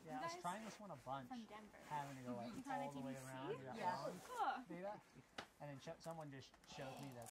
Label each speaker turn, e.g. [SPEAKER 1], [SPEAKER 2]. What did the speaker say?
[SPEAKER 1] Yeah, I was trying this one a bunch.
[SPEAKER 2] From Denver.
[SPEAKER 1] Having to go like all the way around.
[SPEAKER 2] Yeah.
[SPEAKER 1] Data. And then someone just showed me the